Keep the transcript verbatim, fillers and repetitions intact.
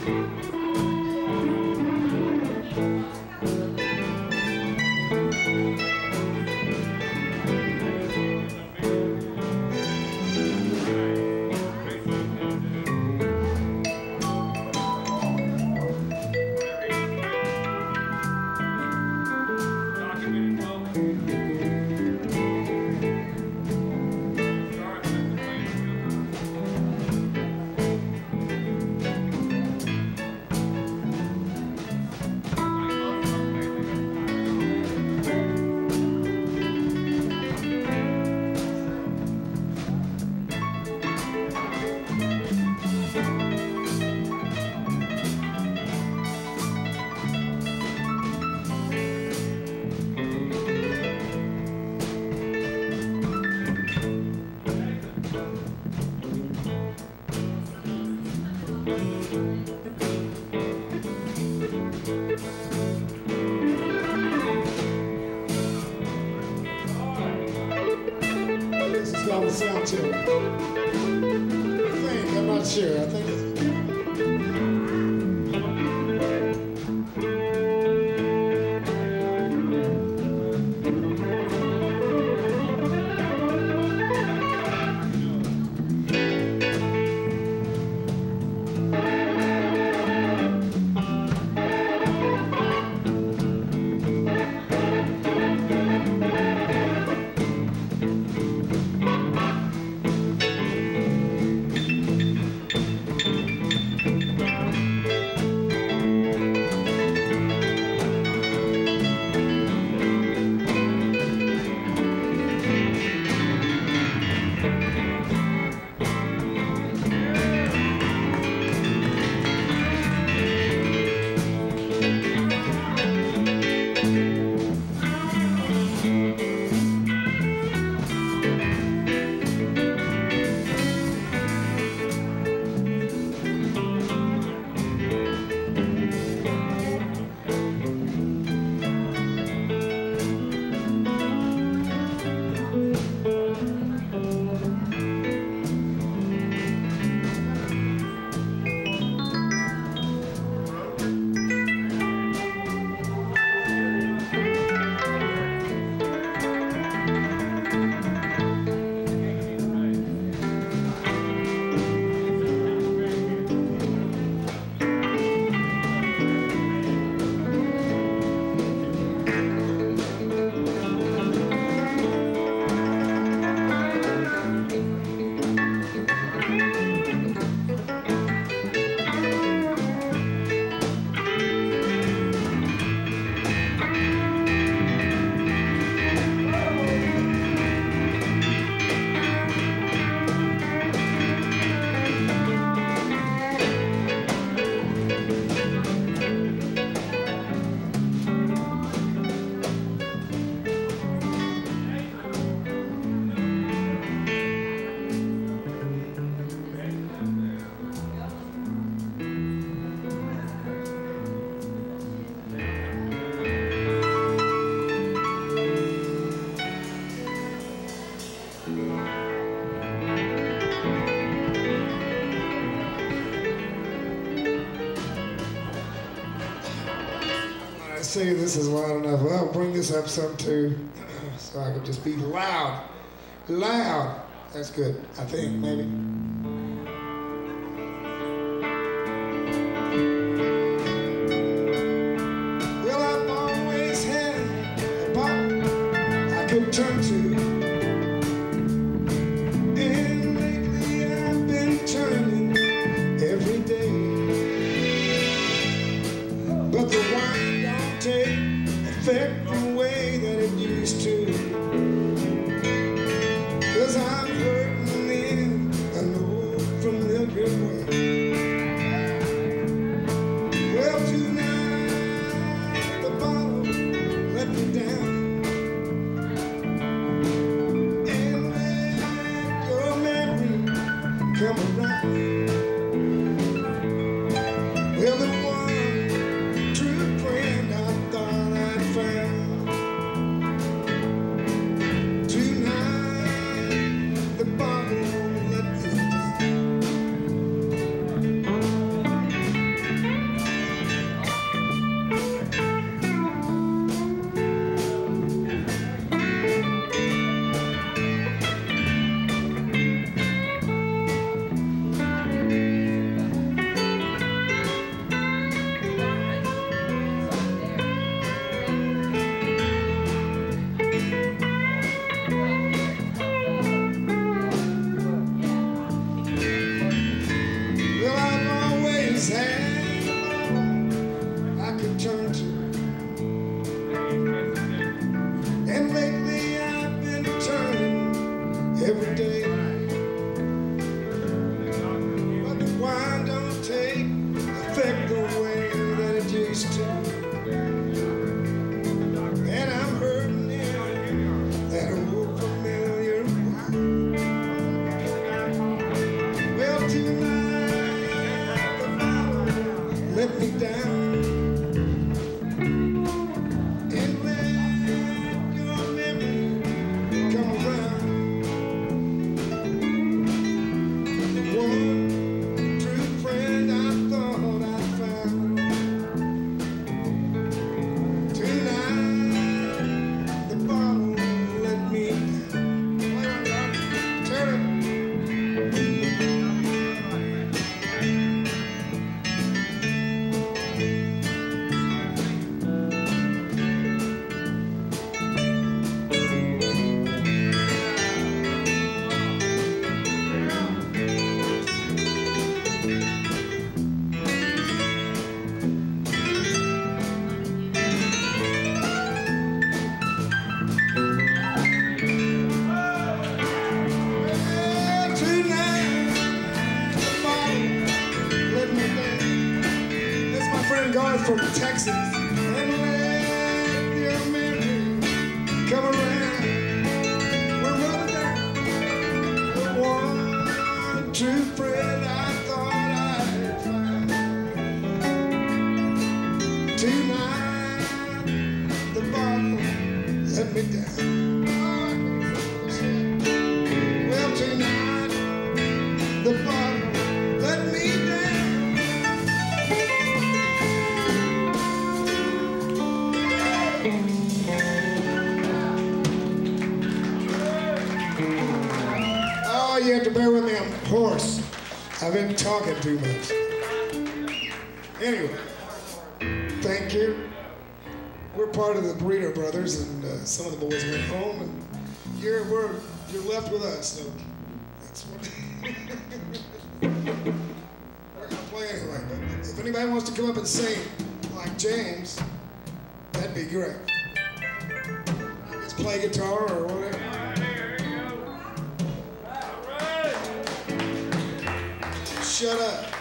Sound check. I think, I'm not sure. I think it's say this is loud enough. Well, I'll bring this up some too, so I can just be loud. Loud. That's good, I think, maybe. Well, I've always had a bottle I could turn to. And lately I've been turning every day. But the wine don't take effect the way that it used to. 'Cause I'm hurting in an old familiar way. Well, tonight the bottle let me down. let me down. And let your memory come around. The one true friend I thought I found. Tonight, the bottle let me down. Turn it. Garth from Texas, and let your memory come around. We're moving down. The one true friend I thought I'd find. Tonight, the bottle let me down. Well, tonight, the bottle let me down. Oh, you have to bear with me, I'm hoarse. I've been talking too much. Anyway, thank you. We're part of the Burrito Brothers, and uh, some of the boys went home, and you're, we're, you're left with us, so that's what we're gonna play anyway. But if anybody wants to come up and sing like James, that'd be great. Let's play guitar or whatever. Shut up.